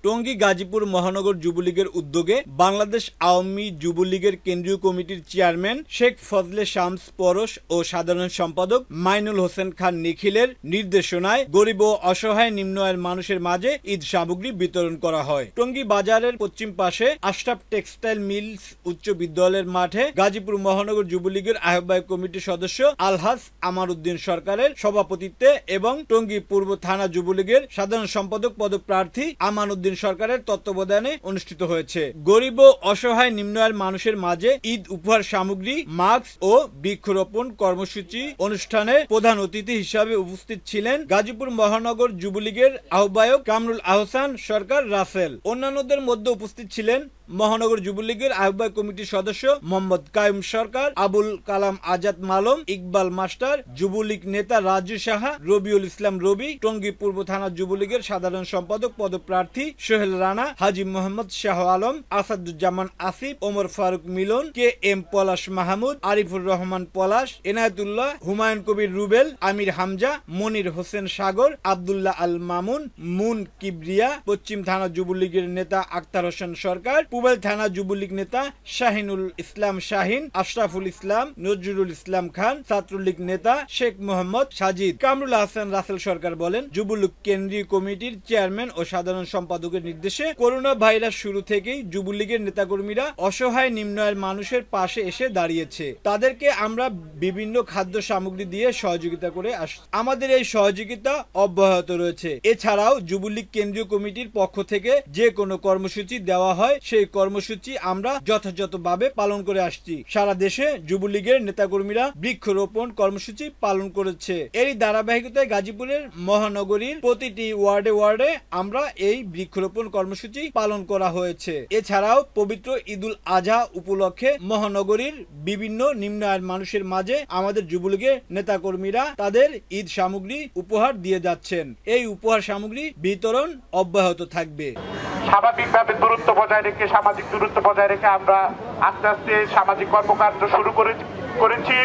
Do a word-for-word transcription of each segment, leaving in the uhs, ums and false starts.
টঙ্গী গাজীপুর মহানগর যুবলীগের উদ্যোগে বাংলাদেশ আওয়ামী যুবলীগের কেন্দ্রীয় কমিটির চেয়ারম্যান শেখ ফজলে শামস পরশ ও সাধারণ সম্পাদক মাইনুল হোসেন খান নিখিলের নির্দেশনায় গরিব ও অসহায় নিম্ন আয়ের মানুষের মাঝে ঈদ সামগ্রী বিতরণ করা হয়। টঙ্গী বাজারের পশ্চিম পাশে আশরাফ টেক্সটাইল মিলস উচ্চ বিদ্যালয়ের মাঠে গাজীপুর মহানগর যুবলীগের আহ্বায়ক কমিটির সদস্য আলহাজ আমারউদ্দিন সরকারের সভাপতিত্বে এবং টঙ্গী পূর্ব থানা যুবলীগের সাধারণ সম্পাদক পদপ্রার্থী আমানউদ্দিন সরকারের তত্ত্বাবধানে অনুষ্ঠিত হয়েছে। গরিব ও অসহায় নিম্ন আয়ের মানুষের মাঝে ঈদ উপহার সামগ্রী, মাস্ক ও বৃক্ষরোপণ কর্মসূচি অনুষ্ঠানে প্রধান অতিথি হিসাবে উপস্থিত ছিলেন গাজীপুর মহানগর যুবলীগের আহ্বায়ক কামরুল আহসান সরকার রাসেল। অন্যান্যদের মধ্যে উপস্থিত ছিলেন মহানগর যুবলীগের আহ্বায়ক কমিটির সদস্য মোহাম্মদ কায়ুম সরকার, আবুল কালাম আজাদ মালম, ইকবাল মাস্টার, যুবলীগ নেতা রাজু সাহা, রবিউল ইসলাম রবি, টঙ্গী পূর্ব থানা যুবলীগের সাধারণ সম্পাদক পদপ্রার্থী সোহেল রানা, হাজি মোহাম্মদ শাহ আলম, আসাদুজ্জামান আসিফ, ওমর ফারুক মিলন, কে এম পলাশ মাহমুদ, আরিফুর রহমান পলাশ, এনায়েতুল্লাহ, হুমায়ুন কবির রুবেল, আমির হামজা, মনির হোসেন সাগর, আব্দুল্লাহ আল মামুন, মুন কিবরিয়া, পশ্চিম থানা যুবলীগের নেতা আক্তার হোসেন সরকার, পুবেল থানা যুবলীগ নেতা শাহিনুল ইসলাম শাহিন, আশরাফুল ইসলাম, নজরুল ইসলাম খান, ছাত্রলীগ নেতা শেখ মোহাম্মদ সাজিদ। কামরুল আহসান রাসেল সরকার বলেন, যুবলীগ কেন্দ্রীয় কমিটির চেয়ারম্যান ও সাধারণ সম্পাদকের নির্দেশে করোনা ভাইরাস শুরু থেকেই যুবলীগের নেতাকর্মীরা অসহায় নিম্ন আয়ের মানুষের পাশে এসে দাঁড়িয়েছে। তাদেরকে আমরা বিভিন্ন খাদ্য সামগ্রী দিয়ে সহযোগিতা করে আসছি। আমাদের এই সহযোগিতা অব্যাহত রয়েছে। এছাড়াও যুবলীগ কেন্দ্রীয় কমিটির পক্ষ থেকে যে কোনো কর্মসূচি দেওয়া হয় সেই কর্মসূচি আমরা যথাযথভাবে পালন করে আসছি। সারা দেশে যুবলীগের নেতাকর্মীরা বৃক্ষরোপণ কর্মসূচি পালন করেছে। এরই ধারাবাহিকতায় গাজীপুরের মহানগরীর প্রতিটি ওয়ার্ডে ওয়ার্ডে আমরা এই বৃক্ষরোপণ কর্মসূচি পালন করা হয়েছে। এছাড়াও পবিত্র ঈদুল আজহা উপলক্ষে মহানগরীর বিভিন্ন নিম্ন আয়ের মানুষের মাঝে আমাদের যুবলীগের নেতাকর্মীরা তাদের ঈদ সামগ্রী উপহার দিয়ে যাচ্ছেন। এই উপহার সামগ্রী বিতরণ অব্যাহত থাকবে। স্বাভাবিকভাবে দূরত্ব বজায় রেখে সামাজিক দূরত্ব বজায় রেখে আমরা আস্তে আস্তে সামাজিক কর্মকাণ্ড শুরু করেছি।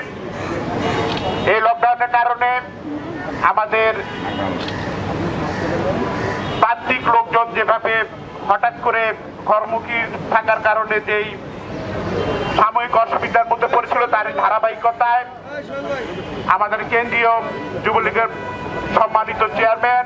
এই লকডাউনের কারণে আমাদের প্রান্তিক লোকজন যেভাবে হঠাৎ করে ঘরমুখী থাকার কারণে যেই সাময়িক অসুবিধার মধ্যে পড়েছিল, তার ধারাবাহিকতায় আমাদের কেন্দ্রীয় যুবলীগের সম্মানিত চেয়ারম্যান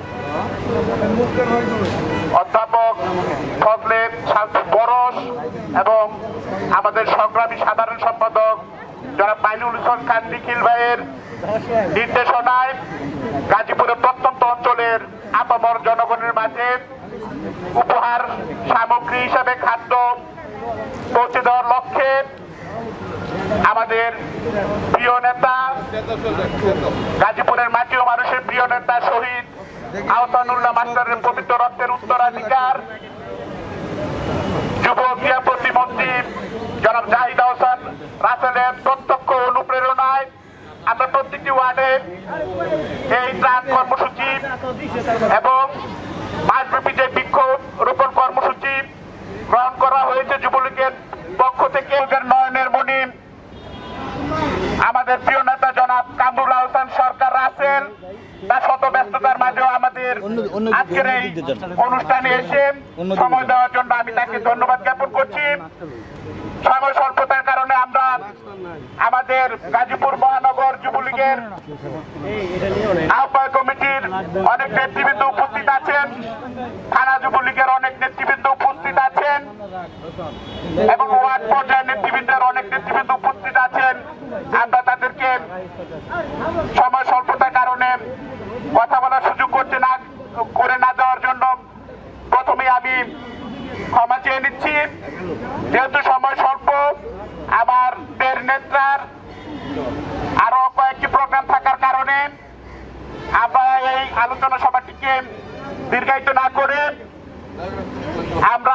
অধ্যাপক ফজলে শামস পরশ এবং আমাদের সংগ্রামী সাধারণ সম্পাদক যারা মাইনুল হোসেন খান নিখিল ভাইয়ের নির্দেশনায় গাজীপুরের প্রত্যন্ত অঞ্চলের আপামর জনগণের মাঝে উপহার সামগ্রী হিসাবে খাদ্য পৌঁছে দেওয়ার লক্ষ্যে আমাদের প্রিয় নেতা গাজীপুরের মাটি ও মানুষের প্রিয় নেতা শহীদ আহসানুল্লাহ মাস্টারের পবিত্র রক্তের উত্তরাধিকার যুব ক্রীড়া প্রতিমন্ত্রী জনাব জাহিদ হোসেন রাসেলের প্রত্যক্ষ অনুপ্রেরণায় আমরা প্রত্যেকটি ওয়ার্ডে এই ত্রাণ কর্মসূচি এবং মাসব্যাপী যে বৃক্ষরোপণ কর্মসূচি গ্রহণ করা হয়েছে যুবলীগের পক্ষ থেকে। নয়নের মণি আমাদের প্রিয় নেতা জনাব কামরুল আহসান সরকার রাসেল তার শত ব্যস্ততার মাঝেও আমাদের আজকের এই অনুষ্ঠানে এসে সময় দেওয়ার জন্য আমি তাকে ধন্যবাদ জ্ঞাপন করছি। সময় স্বল্পতার কারণে আমরা আমাদের গাজীপুর মহানগর যুবলীগের আহ্বায়ক কমিটির অনেক নেতৃবৃন্দ উপস্থিত আছেন, থানা যুবলীগের অনেক নেতৃবৃন্দ উপস্থিত আছেন এবং ওয়ার্ড পর্যায়ের নেতৃবৃন্দের অনেক নেতৃবৃন্দ উপস্থিত আছেন। আমরা তাদেরকে সময় স্বল্পতার কারণে কথা বলার সুযোগ করতে না করে না দেওয়ার জন্য প্রথমে আমি ক্ষমা চেয়ে নিচ্ছি। যেহেতু সময় স্বল্প, আমাদের নেতার আরো কয়েকটি প্রোগ্রাম থাকার কারণে আমরা এই আলোচনা সভাটিকে দীর্ঘায়িত না করে আমরা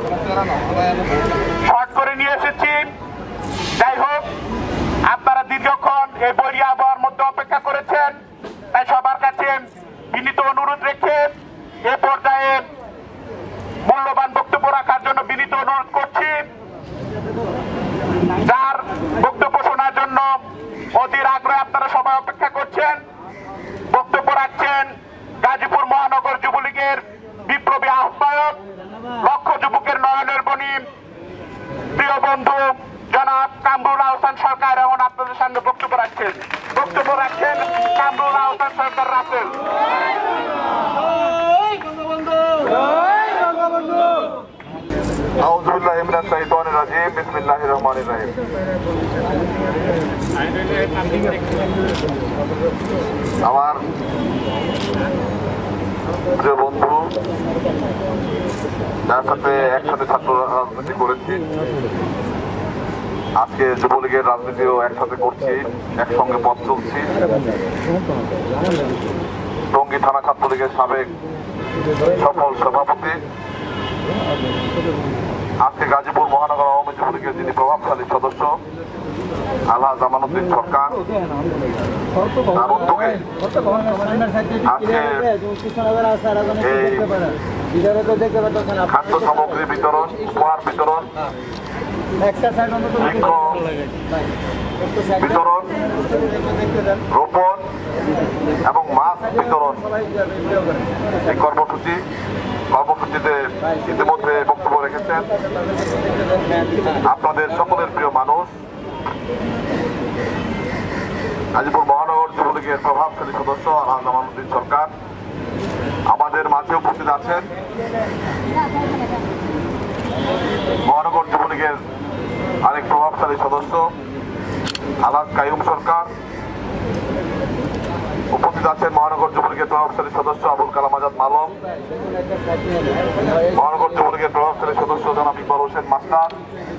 শর্ট করে নিয়ে এসেছি। যাই হোক, আপনারা দীর্ঘক্ষণ এই বৈরী আবহাওয়ার মধ্যে অপেক্ষা করেছেন, তাই সবার কাছে বিনীত অনুরোধ রেখে এ পর্যায়ে মূল্যবান বক্তব্য রাখার জন্য বিনীত অনুরোধ করছি। যার বক্তব্য শোনার জন্য অধীর আগ্রহে আপনারা সবাই অপেক্ষা করছেন, বক্তব্য রাখছেন গাজীপুর মহানগর যুবলীগের বিপ্লবী আহ্বায়ক সম্পাদক, লক্ষ যুবকের নয়নের মণি, প্রিয় বন্ধু জনাব কামরুল আহসান সরকার এখন আপনাদের সামনে বক্তব্য রাখছেন বক্তব্য রাখছেন কামরুল আহসান সরকার রাখছেন। আউযু বিল্লাহি মিনাশ শাইতানির রাজিম, বিসমিল্লাহির রহমানির রহিম। আমার প্রিয় বন্ধু, যার সাথে একসাথে ছাত্র রাজনীতি করেছি, আজকে যুবলীগের রাজনীতিও একসাথে করছি, একসঙ্গে পথ চলছি। টঙ্গী থানা ছাত্রলীগের সাবেক সফল সভাপতি, আজকে গাজীপুর মহানগর আওয়ামী যুবলীগের যিনি প্রভাবশালী সদস্য আলহাজ জামানুদ্দিন সরকার, তার উদ্যোগে আজকে এই খাদ্য সামগ্রী বিতরণ, উপহার বিতরণ, বৃক্ষ বিতরণ, রোপণ এবং মাছ বিতরণ এই কর্মসূচি কর্মসূচিতে ইতিমধ্যে বক্তব্য রেখেছেন আপনাদের সকলের প্রিয় মানুষ, গাজীপুর মহানগর যুবলীগের প্রভাবশালী সদস্য আলহাজ জামানুদ্দিন সরকার আমাদের মাঝে উপস্থিত আছেন। মহানগর যুবলীগের আরেক প্রভাবশালী সদস্য আলহাজ কাইয়ুম সরকার উপস্থিত আছেন। মহানগর যুবলীগের প্রভাবশালী সদস্য আবুল কালাম আজাদ মালম, মহানগর যুবলীগের প্রভাবশালী সদস্য জনাব ইকবাল হোসেন মাস্টার,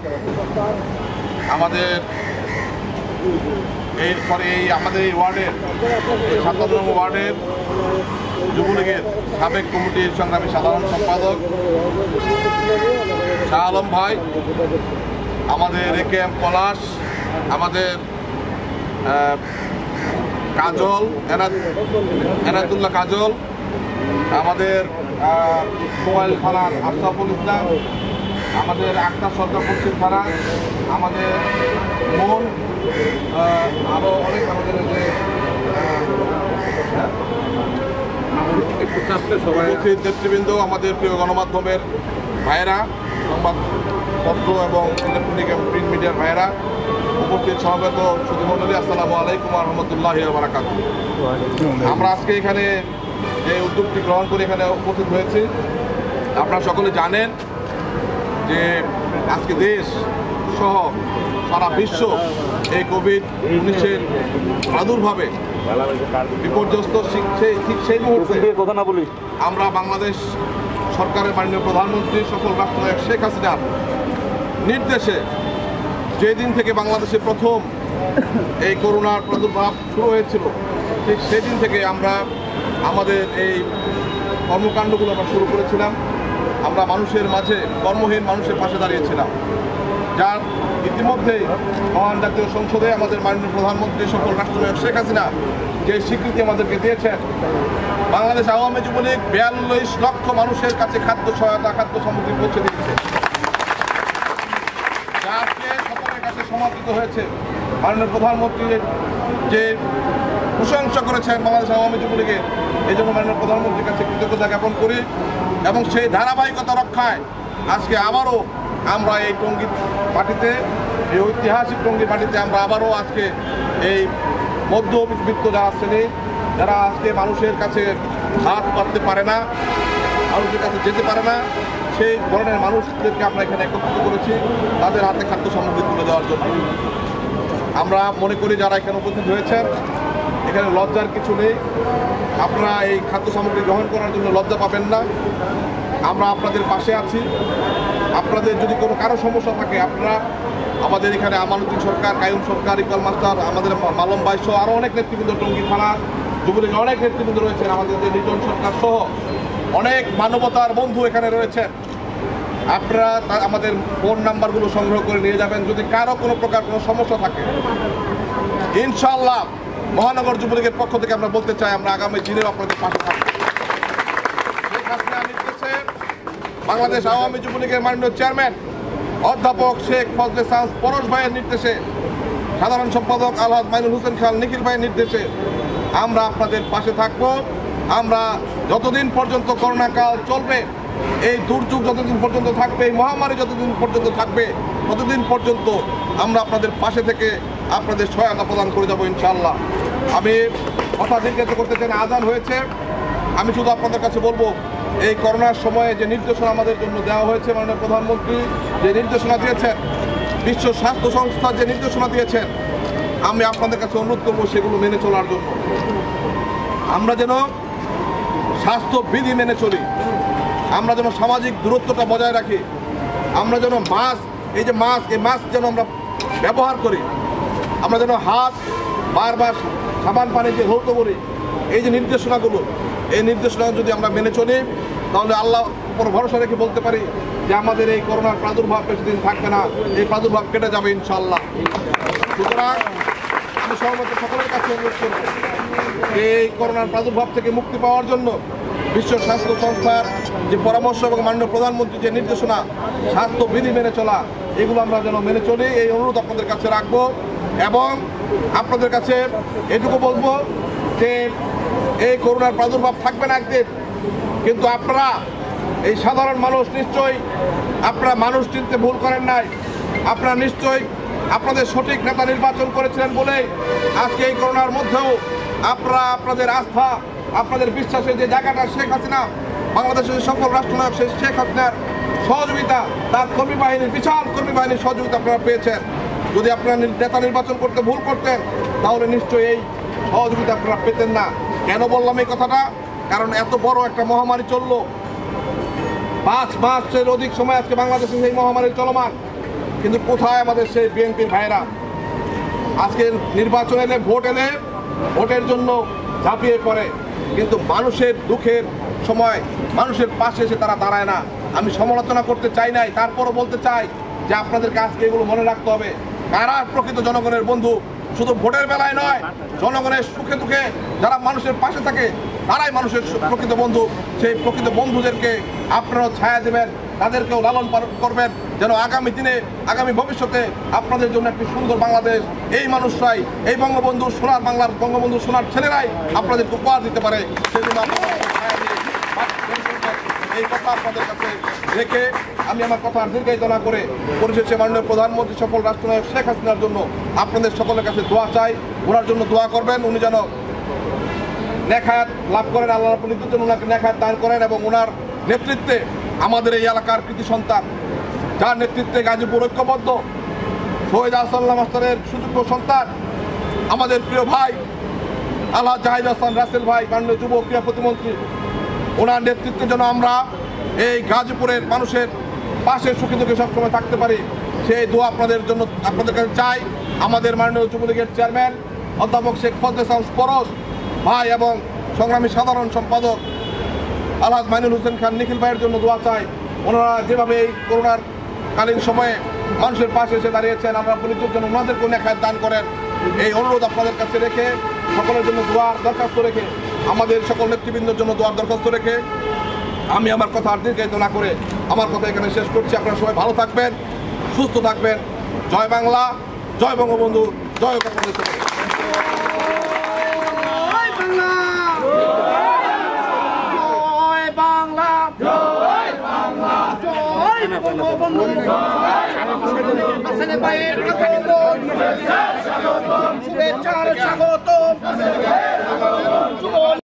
আমাদের এরপরে এই আমাদের এই ওয়ার্ডের সাতান্ন নম্বর ওয়ার্ডের যুবলীগের সাবেক কমিটির সংগ্রামী সাধারণ সম্পাদক শাহ আলম ভাই, আমাদের এ কে এম পলাশ, আমাদের কাজল এনায়তুল্লাহ কাজল, আমাদের মোবাইল থানার আশরাফুল ইসলাম, আমাদের আক্তার সরকার পশ্চিম থানা, আমাদের মন, আরও অনেক আমাদের উপস্থিত নেতৃবৃন্দ, আমাদের প্রিয় গণমাধ্যমের ভাইয়েরা, সংবাদপত্র এবং ইলেকট্রনিক এবং প্রিন্ট মিডিয়ার ভাইয়েরা, উপস্থিত সমবেত সুধীমণ্ডলী, আসসালামু আলাইকুম ওয়া রাহমাতুল্লাহি ওয়া বারাকাতুহু। আমরা আজকে এখানে যে উদ্যোগটি গ্রহণ করে এখানে উপস্থিত হয়েছি, আপনারা সকলে জানেন যে আজকে দেশ সহ সারা বিশ্ব এই কোভিড উনিশের প্রাদুর্ভাবে বিপর্যস্ত, ঠিক সেই মুহূর্তে কথা না বলি আমরা বাংলাদেশ সরকারের মাননীয় প্রধানমন্ত্রী সফল রাষ্ট্রনায়ক শেখ হাসিনার নির্দেশে যেদিন থেকে বাংলাদেশে প্রথম এই করোনার প্রাদুর্ভাব শুরু হয়েছিল, ঠিক সেদিন থেকে আমরা আমাদের এই কর্মকাণ্ডগুলো আমরা শুরু করেছিলাম। আমরা মানুষের মাঝে, কর্মহীন মানুষের পাশে দাঁড়িয়েছিলাম, যার ইতিমধ্যেই মহান জাতীয় সংসদে আমাদের মাননীয় প্রধানমন্ত্রী সফল রাষ্ট্রনায়ক শেখ হাসিনা যে স্বীকৃতি আমাদেরকে দিয়েছেন, বাংলাদেশ আওয়ামী যুবলীগ বিয়াল্লিশ লক্ষ মানুষের কাছে খাদ্য সহায়তা, খাদ্য সামগ্রী পৌঁছে দিচ্ছে, যা আজকে সকলের কাছে সমাদৃত হয়েছে। মাননীয় প্রধানমন্ত্রী যে প্রশংসা করেছেন বাংলাদেশ আওয়ামী যুবলীগের, এই জন্য মাননীয় প্রধানমন্ত্রীর কাছে কৃতজ্ঞতা জ্ঞাপন করি এবং সেই ধারাবাহিকতা রক্ষায় আজকে আবারও আমরা এই টঙ্গী মাটিতে, এই ঐতিহাসিক টঙ্গী মাটিতে আমরা আবারও আজকে এই মধ্যবিত্ত যারা শ্রেণী, যারা আজকে মানুষের কাছে হাত পাততে পারে না, মানুষের কাছে যেতে পারে না, সেই ধরনের মানুষদেরকে আমরা এখানে একত্রিত করেছি তাদের হাতে খাদ্য সামগ্রী তুলে দেওয়ার জন্য। আমরা মনে করি যারা এখানে উপস্থিত হয়েছেন, এখানে লজ্জার কিছু নেই, আপনারা এই খাদ্য সামগ্রী গ্রহণ করার জন্য লজ্জা পাবেন না। আমরা আপনাদের পাশে আছি। আপনাদের যদি কোনো কারো সমস্যা থাকে, আপনারা আমাদের এখানে আমানুদ্দিন সরকার, কাইয়ুম সরকার, ইকবাল মাস্টার, আমাদের মালম ভাই সহ আরও অনেক নেতৃবৃন্দ, টঙ্গী থানার যুবলীগের অনেক নেতৃবৃন্দ রয়েছেন, আমাদের যে লিটন সরকার সহ অনেক মানবতার বন্ধু এখানে রয়েছেন। আপনারা আমাদের ফোন নাম্বারগুলো সংগ্রহ করে নিয়ে যাবেন। যদি কারো কোনো প্রকার কোনো সমস্যা থাকে, ইনশাআল্লাহ মহানগর যুবলীগের পক্ষ থেকে আমরা বলতে চাই, আমরা আগামী দিনেও আপনাদের পাশে থাকব। শেখ হাসিনার নির্দেশে বাংলাদেশ আওয়ামী যুবলীগের মাননীয় চেয়ারম্যান অধ্যাপক শেখ ফজলে শামস পরশ ভাইয়ের নির্দেশে, সাধারণ সম্পাদক আলহাজ মাইনুল হোসেন খান নিখিল ভাইয়ের নির্দেশে আমরা আপনাদের পাশে থাকব। আমরা যতদিন পর্যন্ত করোনা কাল চলবে, এই দুর্যোগ যতদিন পর্যন্ত থাকবে, এই মহামারী যতদিন পর্যন্ত থাকবে, ততদিন পর্যন্ত আমরা আপনাদের পাশে থেকে আপনাদের সহায়তা প্রদান করে যাবো ইনশাআল্লাহ। আমি কথা জিজ্ঞাসা করতে চাই, আজান হয়েছে। আমি শুধু আপনাদের কাছে বলবো, এই করোনার সময়ে যে নির্দেশনা আমাদের জন্য দেওয়া হয়েছে, মাননীয় প্রধানমন্ত্রী যে নির্দেশনা দিয়েছেন, বিশ্ব স্বাস্থ্য সংস্থা যে নির্দেশনা দিয়েছেন, আমি আপনাদের কাছে অনুরোধ করবো সেগুলো মেনে চলার জন্য। আমরা যেন স্বাস্থ্যবিধি মেনে চলি, আমরা যেন সামাজিক দূরত্বটা বজায় রাখি, আমরা যেন মাস্ক, এই যে মাস্ক, এই মাস্ক যেন আমরা ব্যবহার করি, আমরা যেন হাত বারবার সাবান পানি দিয়ে ধৌত করি। এই যে নির্দেশনাগুলো, এই নির্দেশনা যদি আমরা মেনে চলি, তাহলে আল্লাহ উপর ভরসা রেখে বলতে পারি যে আমাদের এই করোনার প্রাদুর্ভাব বেশি দিন থাকবে না, এই প্রাদুর্ভাব কেটে যাবে ইনশাআল্লাহ। সুতরাং আমি সর্বত্র সকলের কাছে অনুরোধ করব যে এই করোনার প্রাদুর্ভাব থেকে মুক্তি পাওয়ার জন্য বিশ্ব স্বাস্থ্য সংস্থার যে পরামর্শ এবং মাননীয় প্রধানমন্ত্রীর যে নির্দেশনা, স্বাস্থ্যবিধি মেনে চলা, এগুলো আমরা যেন মেনে চলি, এই অনুরোধ আপনাদের কাছে রাখবো। এবং আপনাদের কাছে এটুকু বলবো যে এই করোনার প্রাদুর্ভাব থাকবে না একদিন, কিন্তু আপনারা এই সাধারণ মানুষ নিশ্চয়ই আপনারা মানুষ চিনতে ভুল করেন নাই, আপনারা নিশ্চয়ই আপনাদের সঠিক নেতা নির্বাচন করেছিলেন বলে আজকে এই করোনার মধ্যেও আপনারা আপনাদের আস্থা, আপনাদের বিশ্বাসের যে জায়গাটা শেখ হাসিনা, বাংলাদেশের সফল রাষ্ট্রনায়ক সেই শেখ হাসিনার সহযোগিতা, তার কর্মী বাহিনীর বিশাল কর্মী বাহিনীর সহযোগিতা আপনারা পেয়েছেন। যদি আপনারা নেতা নির্বাচন করতে ভুল করতেন, তাহলে নিশ্চয়ই এই সহযোগিতা আপনারা পেতেন না। কেন বললাম এই কথাটা? কারণ এত বড় একটা মহামারী চললো, পাঁচ মাসের অধিক সময় আজকে বাংলাদেশে সেই মহামারী চলমান, কিন্তু কোথায় আমাদের সেই বিএনপির ভাইরা? আজকে নির্বাচন এলে, ভোট এলে, ভোটের জন্য ঝাঁপিয়ে পড়ে, কিন্তু মানুষের দুঃখের সময় মানুষের পাশে এসে তারা দাঁড়ায় না। আমি সমালোচনা করতে চাই নাই, তারপরও বলতে চাই যে আপনাদের কাছে এগুলো মনে রাখতে হবে, কারা প্রকৃত জনগণের বন্ধু। শুধু ভোটের বেলায় নয়, জনগণের সুখে দুঃখে যারা মানুষের পাশে থাকে, তারাই মানুষের প্রকৃত বন্ধু। সেই প্রকৃত বন্ধুদেরকে আপনারাও ছায়া দেবেন, তাদেরকেও লালন পালন করবেন, যেন আগামী দিনে, আগামী ভবিষ্যতে আপনাদের জন্য একটি সুন্দর বাংলাদেশ এই মানুষরাই, এই বঙ্গবন্ধু সোনার বাংলার বঙ্গবন্ধু সোনার ছেলেরাই আপনাদেরকে উপহার দিতে পারে। সেই জন্য এই কথা আপনাদের কাছে রেখে আমি আমার কথা দীর্ঘায়িত না করে পরিশেষে মাননীয় প্রধানমন্ত্রী সফল রাষ্ট্রনায়ক শেখ হাসিনার জন্য আপনাদের সকলের কাছে দোয়া চাই। ওনার জন্য দোয়া করবেন, উনি যেন নেখায়াত লাভ করেন, আল্লাহ রাব্বুল ইজ্জতের জন্য ওনাকে নেখায়াত দান করেন, এবং ওনার নেতৃত্বে আমাদের এই এলাকার কৃতি সন্তান, যার নেতৃত্বে গাজীপুর ঐক্যবদ্ধ, শহীদ আহসানুল্লাহ মাস্টারের সুযোগ্য সন্তান, আমাদের প্রিয় ভাই আল্লাহ জাহিদ হাসান রাসেল ভাই, মাননীয় যুব ক্রীড়া প্রতিমন্ত্রী, ওনার নেতৃত্বে যেন আমরা এই গাজীপুরের মানুষের পাশে সুখী দুঃখে সবসময় থাকতে পারি, সেই দোয়া আপনাদের জন্য আপনাদের কাছে চাই। আমাদের মাননীয় যুবলীগের চেয়ারম্যান অধ্যাপক শেখ ফজলে শামস পরশ ভাই এবং সংগ্রামী সাধারণ সম্পাদক আলহাজ মাইনুল হোসেন খান নিখিল ভাইয়ের জন্য দোয়া চাই। ওনারা যেভাবে এই করোনার কালীন সময়ে মানুষের পাশে এসে দাঁড়িয়েছেন, আমরা পুলিশের জন্য ওনাদেরকে নেখায়াত দান করেন, এই অনুরোধ আপনাদের কাছে রেখে, সকলের জন্য দোয়ার দরখাস্ত রেখে, আমাদের সকল নেতৃবৃন্দের জন্য দোয়ার দরখাস্ত রেখে আমি আমার কথা আর দীর্ঘায়িত না করে আমার কথা এখানে শেষ করছি। আপনারা সবাই ভালো থাকবেন, সুস্থ থাকবেন। জয় বাংলা, জয় বঙ্গবন্ধু, জয় বাংলাদেশ। শুভেচ্ছা স্বাগত।